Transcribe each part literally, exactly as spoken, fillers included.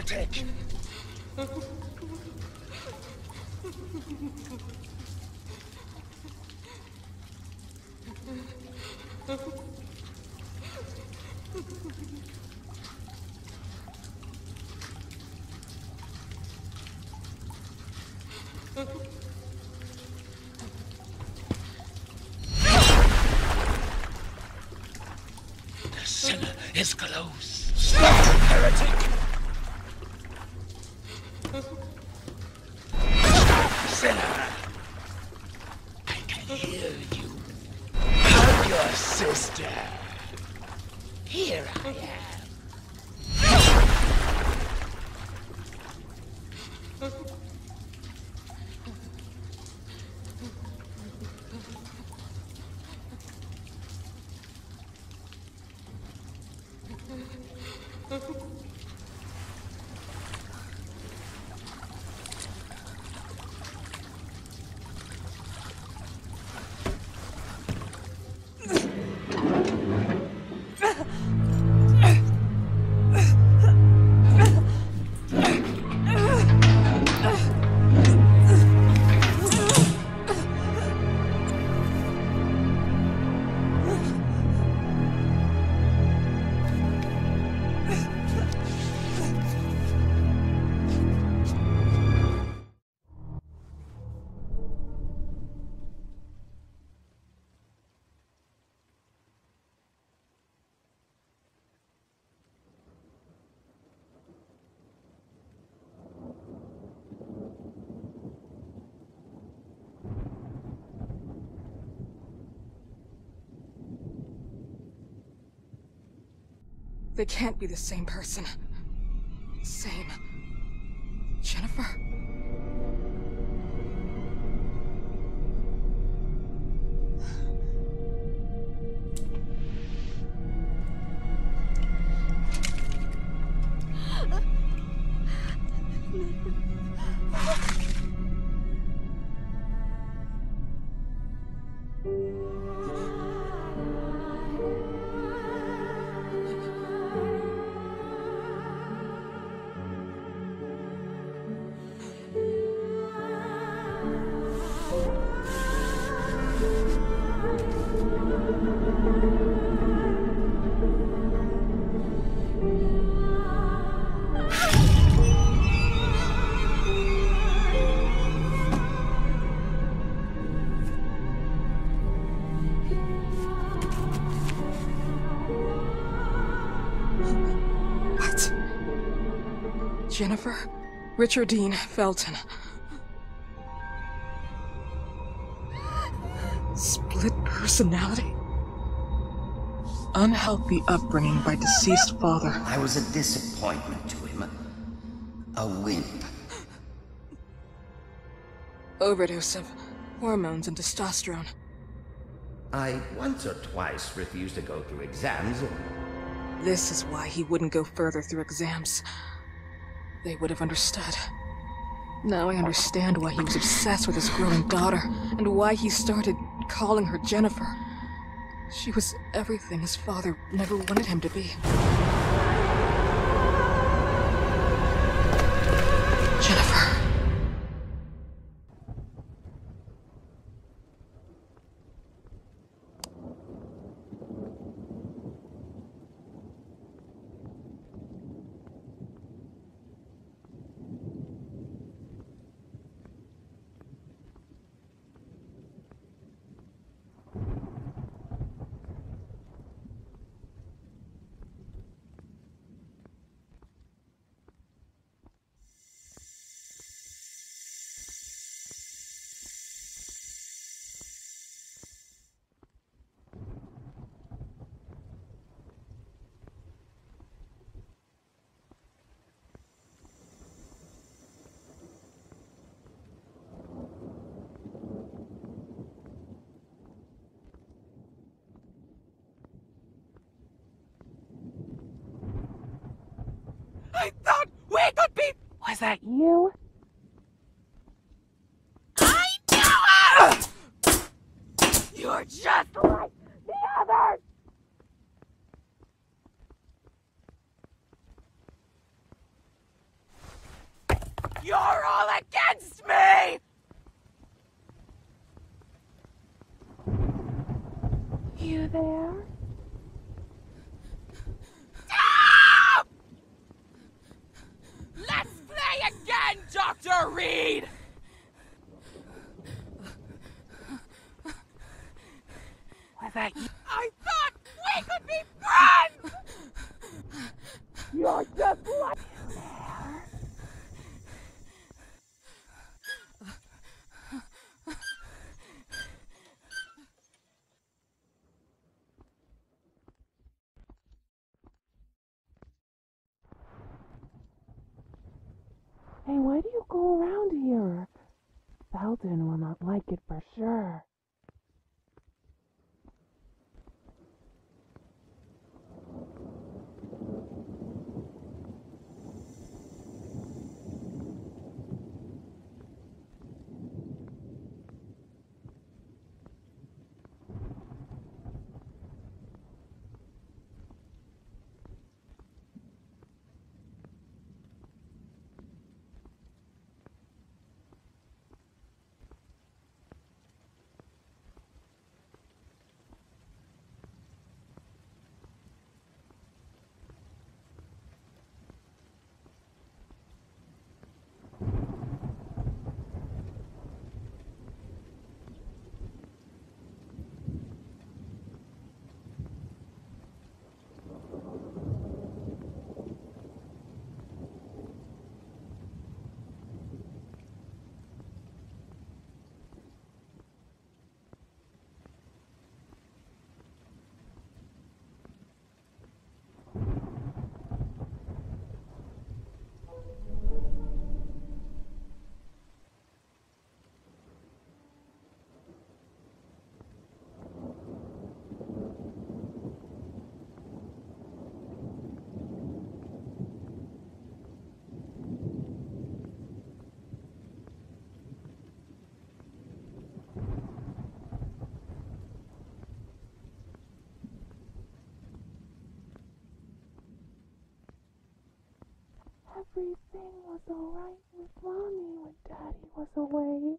psychotic. The sinner is close. Stop, heretic! Sinner! I can hear you. I'm your sister. Here I am. They can't be the same person. Same. Jennifer? Jennifer Richardine Felton. Split personality? Unhealthy upbringing by deceased father. I was a disappointment to him. A wimp. Overdose of hormones and testosterone. I once or twice refused to go through exams. This is why he wouldn't go further through exams. They would have understood. Now I understand why he was obsessed with his growing daughter, and why he started calling her Jennifer. She was everything his father never wanted him to be. Jennifer. I thought we could be... Was that you? I knew it! You're just like the others! You're all against me! You there? Stop! Let's play again, Doctor Reed! Was that you? I thought we could be friends! You're just like... Hey, why do you go around here? Felton will not like it for sure. Everything was alright with Mommy when Daddy was away.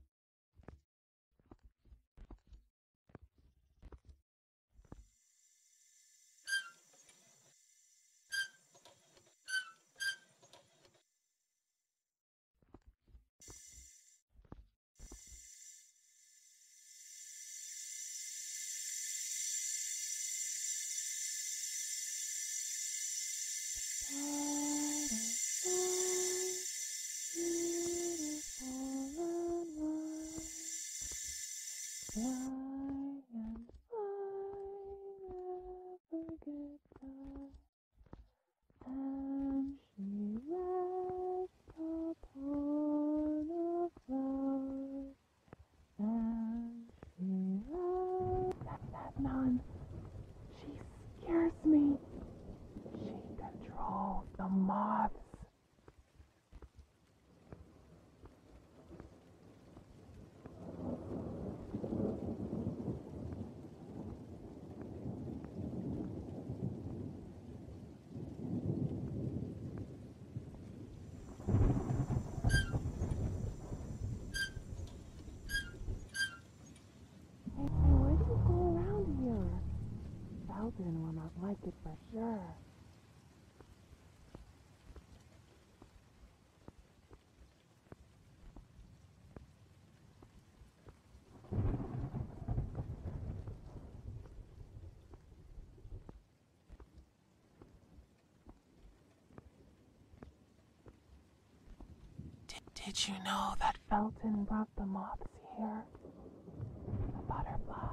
None. She scares me. She controls the moths. Felton will not like it for sure. Did, did you know that Felton brought the moths here? The butterflies.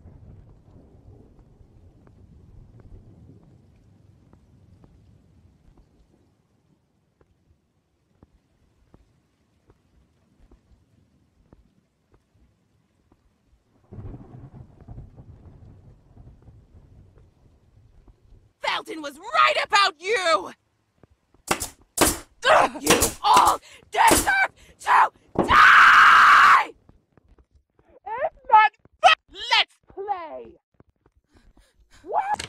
Felton was right about you! You all deserve to die! It's not fun! Let's play! What?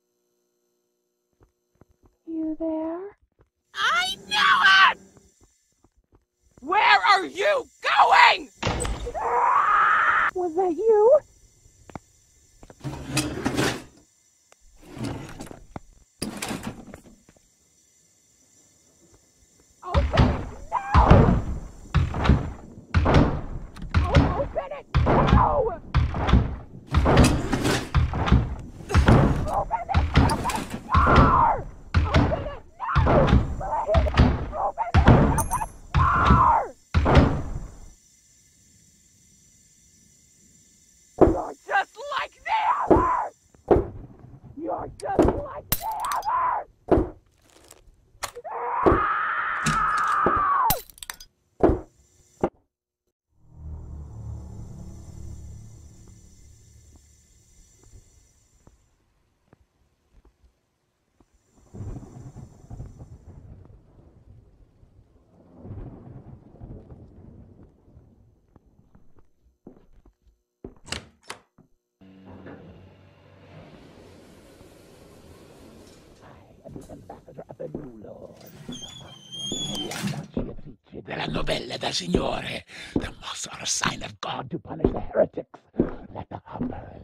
You there? I knew it! that you? Open it! No! Oh, open it! No! Open this fucking door! Open it! No! Please! Open this fucking door! You're just like the others! You're just like the others! Ah! Ambassador of the new lord. Della novella da signore. The moss are a sign of God to punish the heretics, like the hoppers.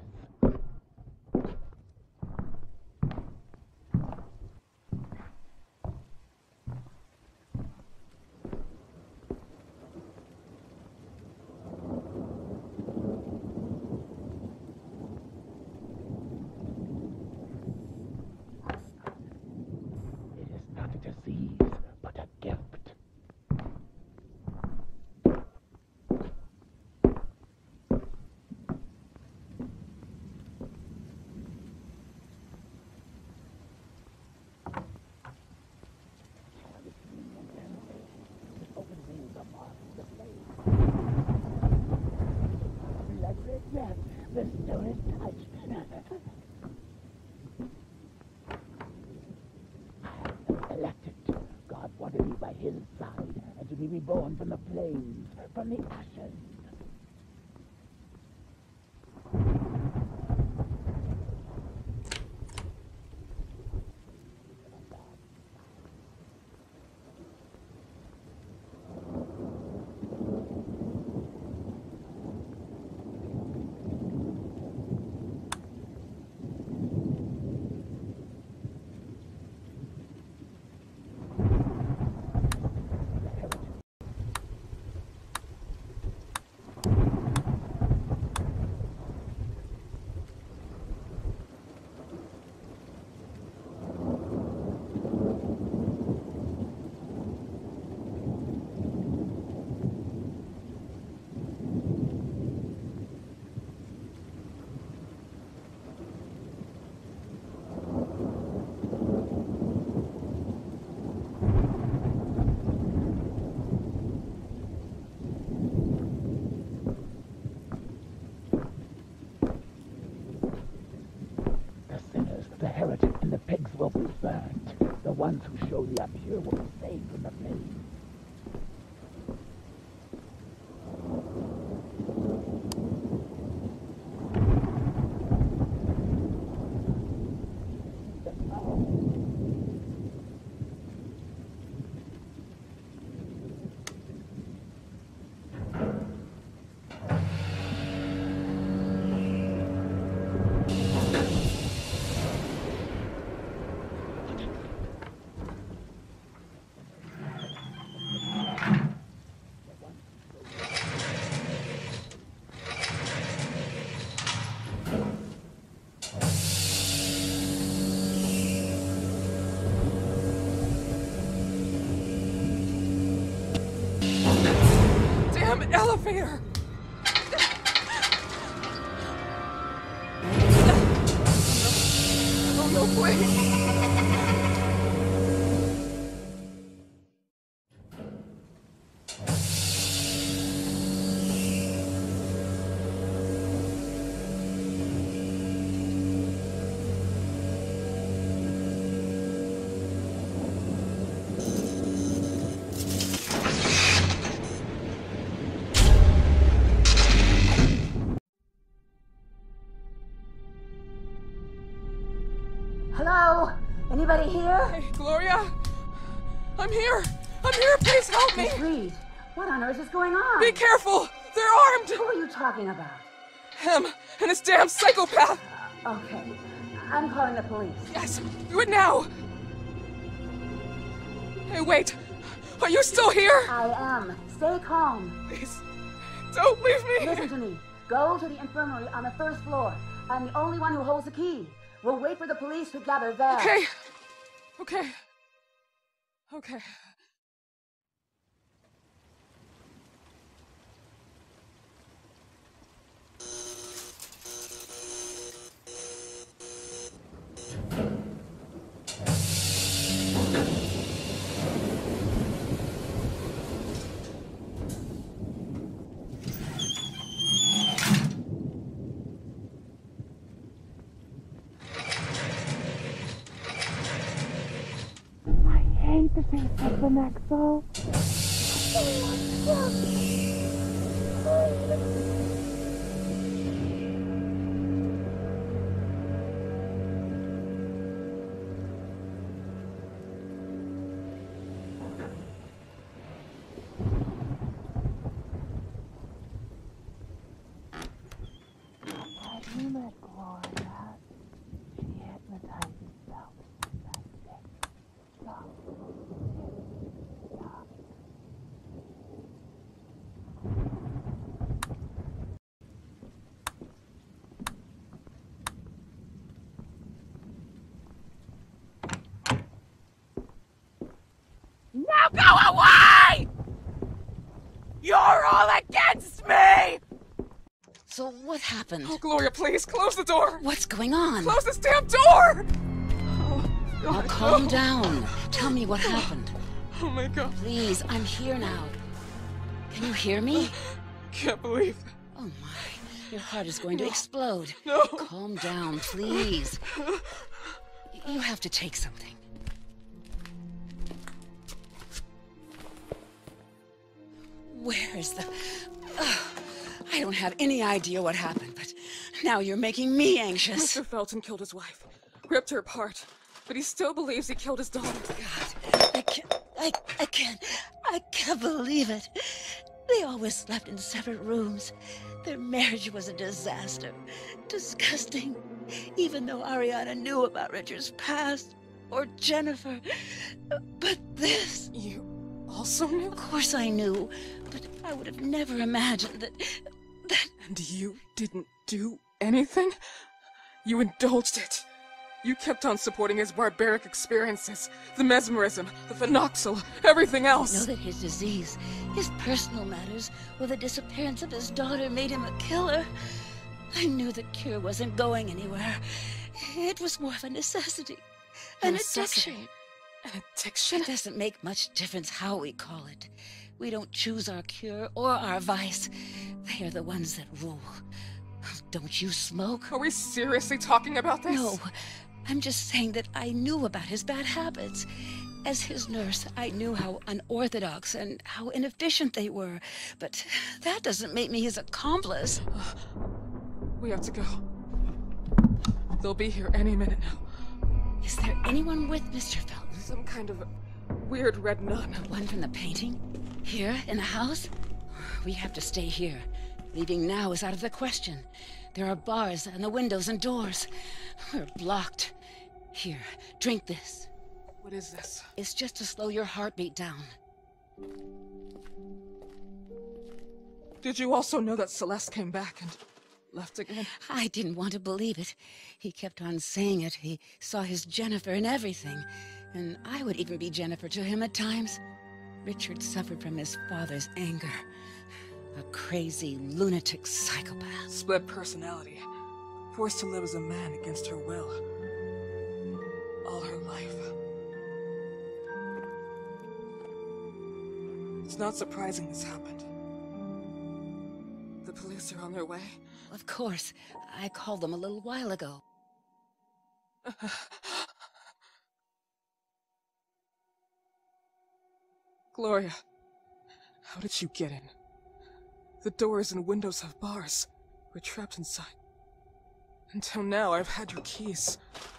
But a gift. Yes, the stone is touched. Elected. God wanted me by his side, and to be reborn from the flames, from the ashes. Will be burnt. The ones who show the impure will be saved from the flames. Elevator! Oh no, please! Hello? Anybody here? Hey, Gloria? I'm here! I'm here! Please help me! Miss Reed, what on earth is going on? Be careful! They're armed! Who are you talking about? Him and his damn psychopath! Okay. I'm calling the police. Yes, do it now! Hey, wait! Are you still here? I am. Stay calm. Please, don't leave me! Listen to me. Go to the infirmary on the first floor. I'm the only one who holds the key. We'll wait for the police to gather there. Okay. Okay. Okay. The face of the Nexo. Now go away! You're all against me! So what happened? Oh, Gloria, please, close the door! What's going on? Close this damn door! Oh, Now God, calm no. down. Tell me what happened. Oh my God. Please, I'm here now. Can you hear me? Can't believe. Oh my, your heart is going to explode. No. Calm down, please. You have to take something. Where is the... Ugh. I don't have any idea what happened, but now you're making me anxious. Mister Felton killed his wife, ripped her apart, but he still believes he killed his daughter. God, I can't... I, I can't... I can't believe it. They always slept in separate rooms. Their marriage was a disaster. Disgusting. Even though Ariana knew about Richard's past, or Jennifer. But this... You also knew? Of course I knew, but I would have never imagined that... that... And you didn't do anything? You indulged it. You kept on supporting his barbaric experiences, the mesmerism, the phenoxyl, everything else. I know that his disease, his personal matters, or the disappearance of his daughter made him a killer. I knew the cure wasn't going anywhere. It was more of a necessity. An Necessity? addiction. An addiction? It doesn't make much difference how we call it. We don't choose our cure or our vice. They are the ones that rule. Don't you smoke? Are we seriously talking about this? No. I'm just saying that I knew about his bad habits. As his nurse, I knew how unorthodox and how inefficient they were. But that doesn't make me his accomplice. We have to go. They'll be here any minute now. Is there anyone with Mister Felton? Some kind of weird red nun. The one from the painting? Here, in the house? We have to stay here. Leaving now is out of the question. There are bars and the windows and doors. We're blocked. Here, drink this. What is this? It's just to slow your heartbeat down. Did you also know that Celeste came back and left again? I didn't want to believe it. He kept on saying it. He saw his Jennifer in everything. And I would even be Jennifer to him at times. Richard suffered from his father's anger. A crazy, lunatic psychopath. Split personality. Forced to live as a man against her will. All her life. It's not surprising this happened. The police are on their way. Of course. I called them a little while ago. Gloria, how did you get in? The doors and windows have bars. We're trapped inside. Until now, I've had your keys.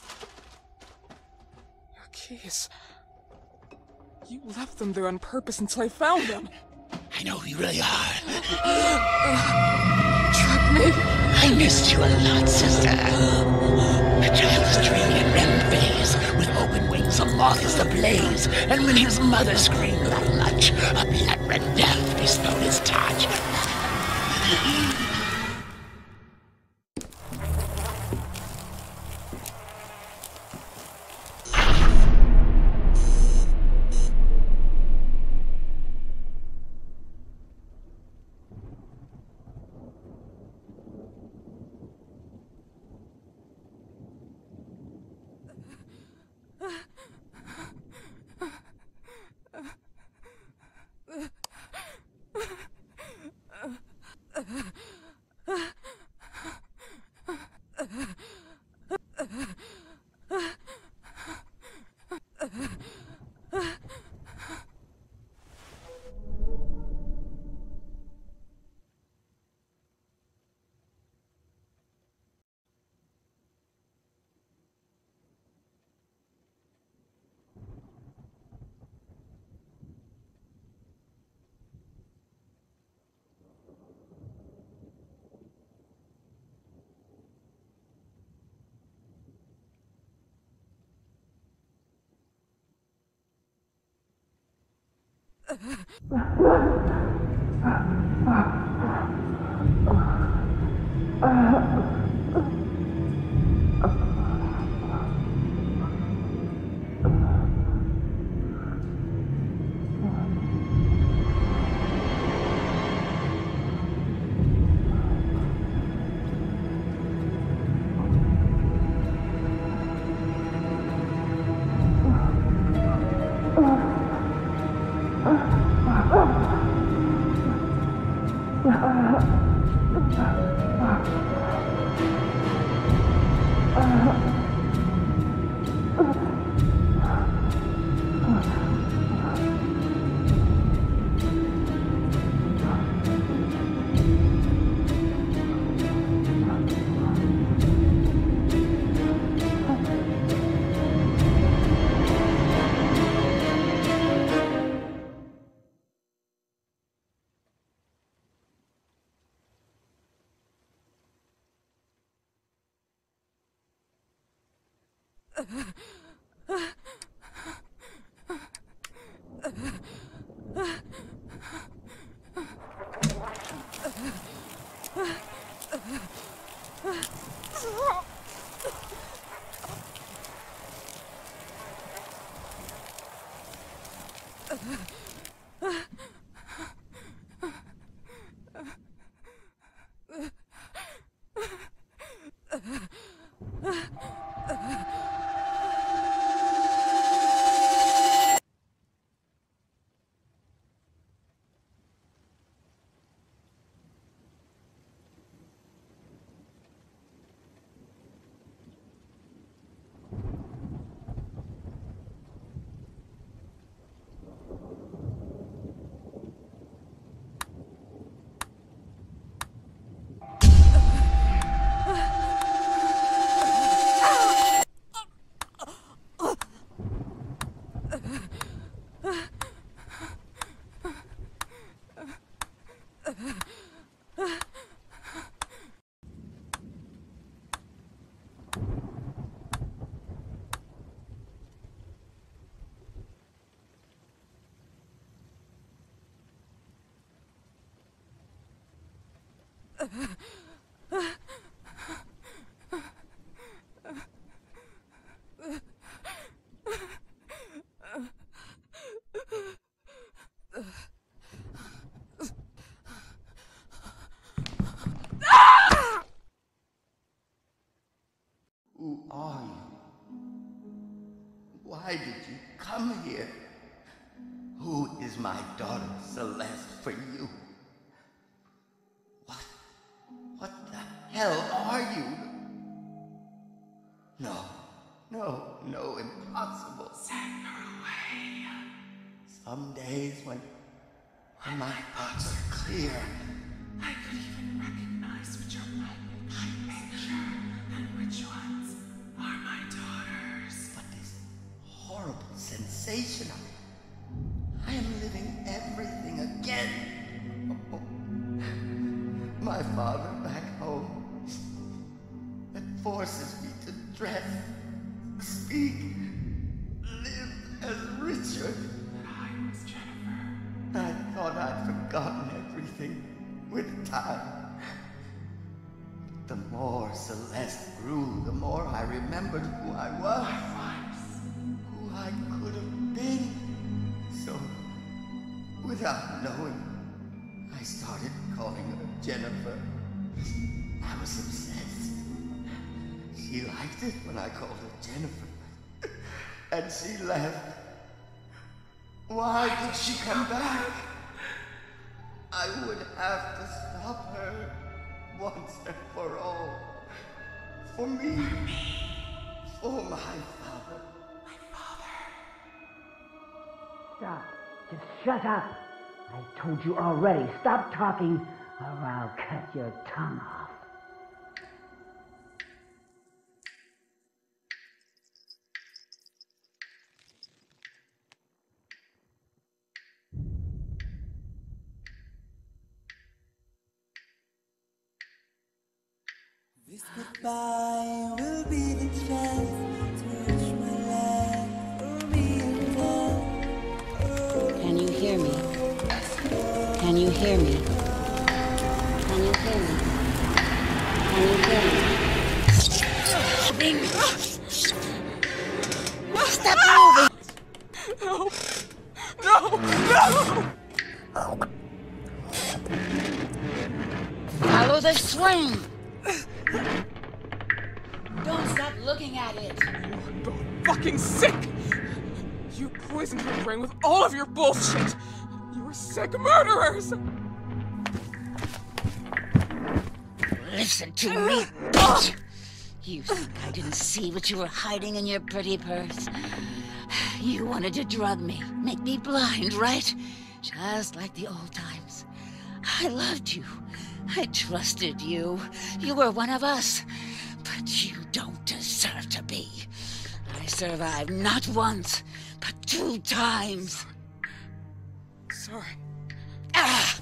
Your keys. You left them there on purpose until I found them. I know who you really are. Trap me. I missed you a lot, sister. The child is dreaming in REM phase. With open wings, aloft is the blaze. And when his mother screamed that much, a blood-red death bestowed his touch. Who are you? Why did you come here? Who is my daughter Celeste for you? What? What the hell are you? No, no, no, impossible. Send her away. Some days when, when my thoughts are clear, I could even recognize which are my picture and which ones are my daughters. But this horrible sensation of I am living everything again. Oh, my father back home, forces me to dress, speak, live as Richard. I was Jennifer. I thought I'd forgotten everything with time. But the more Celeste grew, the more I remembered who I was, who I could have been. So, without knowing, I started calling her Jennifer. I was obsessed. She liked it when I called her Jennifer. And she left. Why did she come back? I would have to stop her once and for all. For me. For my father. My father. Stop. Just shut up. I told you already. Stop talking, or I'll cut your tongue off. This goodbye will be the chance to wish my life for me again. Can you hear me? Can you hear me? Can you hear me? Can you hear me? Stop moving! No! No! No! Follow the swing! Don't stop looking at it! You're both fucking sick! You poisoned her brain with all of your bullshit! You are sick murderers! Listen to me, bitch! You think I didn't see what you were hiding in your pretty purse? You wanted to drug me, make me blind, right? Just like the old times. I loved you. I trusted you. You were one of us. But you don't deserve to be. I survived not once, but two times. Sorry. Ah!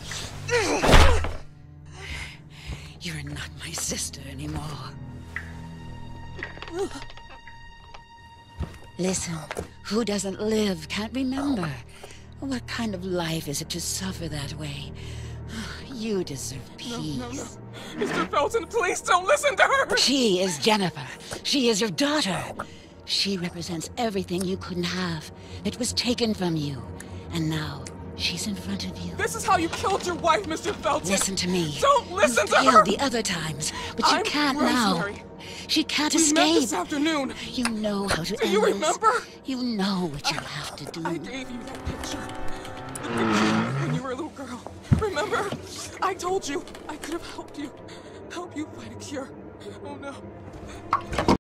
You're not my sister anymore. Listen, who doesn't live can't remember. What kind of life is it to suffer that way? You deserve peace. No, no, no. Mister Felton, please don't listen to her! She is Jennifer. She is your daughter. She represents everything you couldn't have. It was taken from you. And now, she's in front of you. This is how you killed your wife, Mister Felton! Listen to me. Don't listen you to her! failed the other times, but you I'm can't Rosemary. now. She can't We escape. met this afternoon. You know how to Do end you this. remember? You know what you have to do. I gave you that picture. The picture when you were a little girl. Remember? I told you I could have helped you. Help you find a cure. Oh no.